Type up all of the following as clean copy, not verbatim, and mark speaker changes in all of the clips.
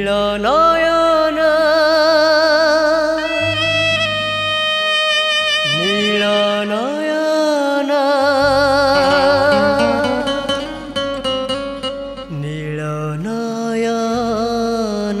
Speaker 1: ନୟନ ନୀଳ ନୟନ ନୀଳ ନୟନ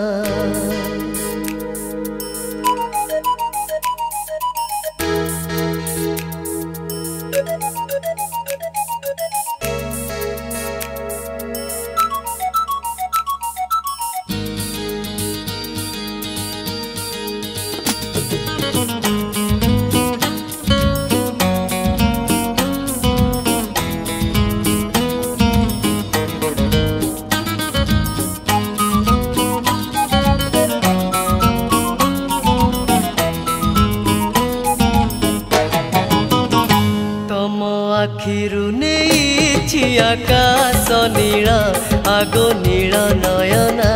Speaker 1: आखिरु नेइछि आकाश नील आगो नील नयना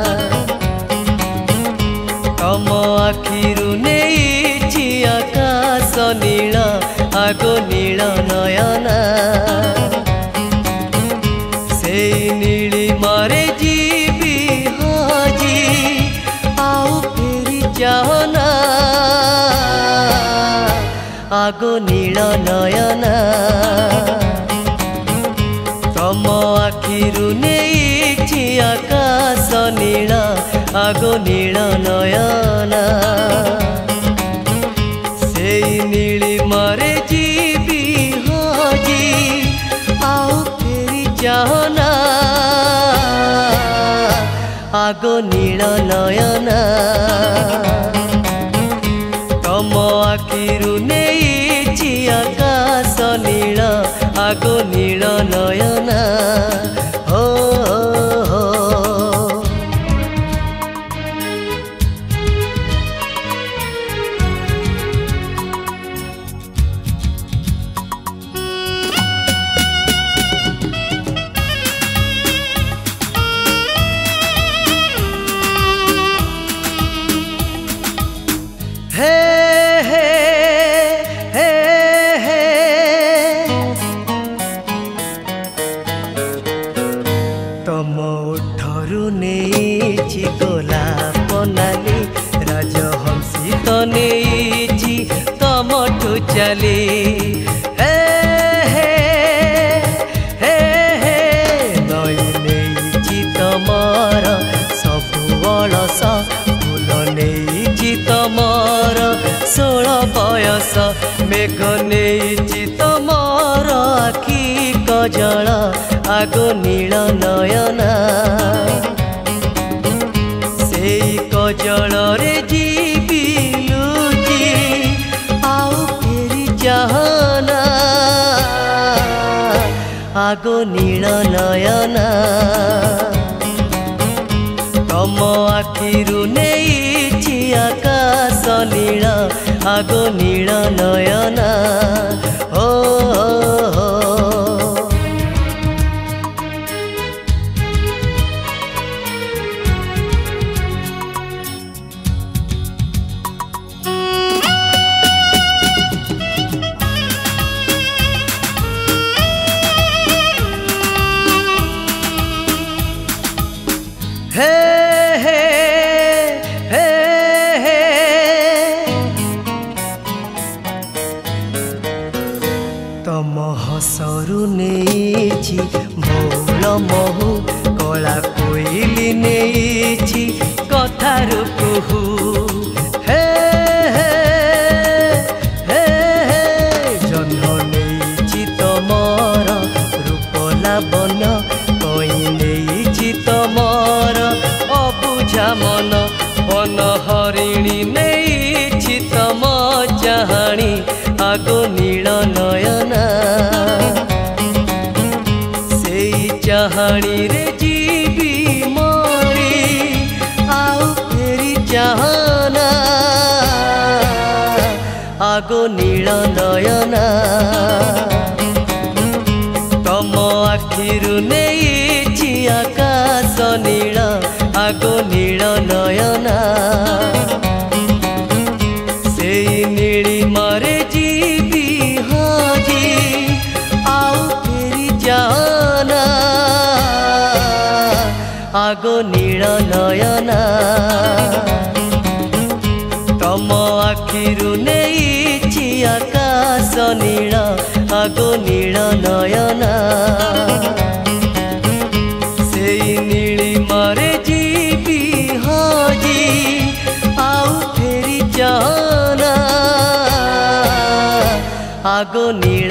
Speaker 1: तम आखिरु नेइछि आकाश नील आगो नील नयना से नीली मारे जीवी हाजी आउ फेरी जाना आगो नील नयना तम आखिरु नेइछि आकाश नील आगो नील नयना से नीली मारे जीवी हाजी आउ फेरी जाना आगो नील नयना तम आखिरु नेइछि आकाश नील आगो नील नयना हो हो तम ओठरु नेइछि गोलाप नाली राजहंसी तो नेइछि तमठु चली हे हे हे हे नई नेइछि तमर सबु अलस फूल नेइछि तमर 16 बयस मेघ नेइछि तमर आखि कजल आगो नील नयना से कजल रे जीवी लुचि आउ फेरी जाना आगो नील नयना तम आखिरु नेइछि आकाश नील आगो नील नयना हो हो हे हे हे हे तम हसरु नेइछि मौल महु कला कोइली नेइछि कथारु कुहु हे हे हे हे जन्म नेइछि तमर रूप लावण्य कई नेइछि तमर अबुझा मन वन हरिणी नेइछि तम चाहाणी आगो नील नयना से चाहाणी रे जीवी मरी आउ फेरी चाहना आगो नील नयना तम आखिरु नेइछि आकाश नील आगो नील नयना से नीली मारे जीवी हाजी आउ फेरी जाना आगो नील नयना तम आखिरु नेइछि आकाश नील आगो नील नयना सेई नीली मारे जीवी हाजी आउ फेरी जाना आगो नील